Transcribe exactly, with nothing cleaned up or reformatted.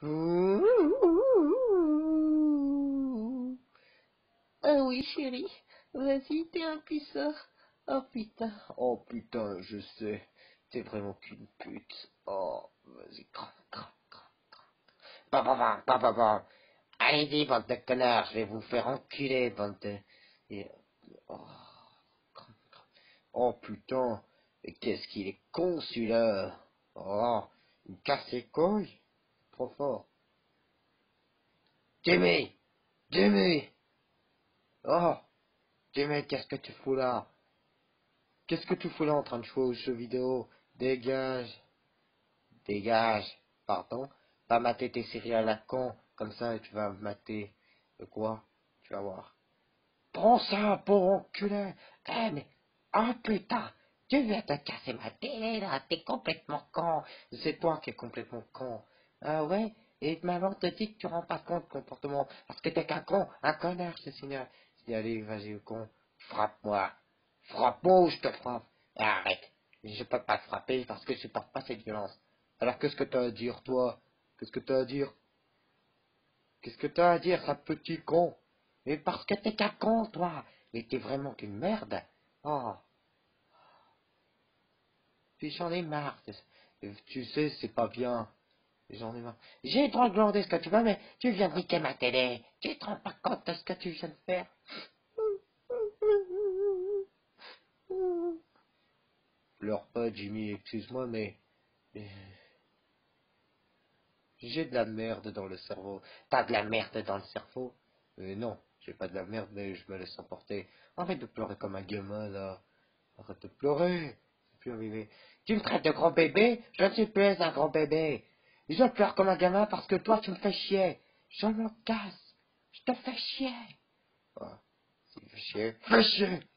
Ouh. Ah oui, chérie. Vas-y, t'es un puisseur. Oh putain. Oh putain, je sais. T'es vraiment qu'une pute. Oh, vas-y, crame, crame, crame. Bah, bah, bah, bah, bah, bah. Allez-y, bande de connards, je vais vous faire enculer, bande de... Et- Oh, crame, crame. Oh putain, mais qu'est-ce qu'il est con celui-là. Oh, il me casse les couilles. Trop fort. Jimmy, Jimmy. Oh, Jimmy, qu'est-ce que tu fous là? Qu'est-ce que tu fous là en train de jouer aux jeux vidéo? Dégage, dégage. Pardon? Va mater tes séries à la con, comme ça tu vas mater... De quoi? Tu vas voir. Prends ça, pour enculé! Eh mais... Oh putain! Tu viens de casser ma télé là, t'es complètement con! C'est toi qui es complètement con. Ah ouais? Et maman te dit que tu rends pas compte de comportement, parce que t'es qu'un con, un connard, je te signale. Je dis allez, vas-y, con, frappe-moi. Frappe-moi ou je te frappe. Et arrête. Je peux pas te frapper parce que je supporte pas cette violence. Alors qu'est-ce que t'as à dire, toi? Qu'est-ce que t'as à dire? Qu'est-ce que t'as à dire, ça petit con? Mais parce que t'es qu'un con, toi. Mais t'es vraiment qu'une merde. Oh, puis j'en ai marre. Tu sais, c'est pas bien. J'en ai marre. J'ai le droit de demander ce que tu veux, mais tu viens de niquer ma télé. Tu te rends pas compte de ce que tu viens de faire? Pleure pas, Jimmy, excuse-moi, mais... J'ai de la merde dans le cerveau. T'as de la merde dans le cerveau? Euh, non, j'ai pas de la merde, mais je me laisse emporter. Arrête de pleurer comme un gamin, là. Arrête de pleurer. C'est plus arrivé. Tu me traites de gros bébé? Je ne suis plus un gros bébé. Je pleure comme un gamin parce que toi, tu me fais chier. Je m'en casse. Je te fais chier. Ah, si, fais chier. Fais chier.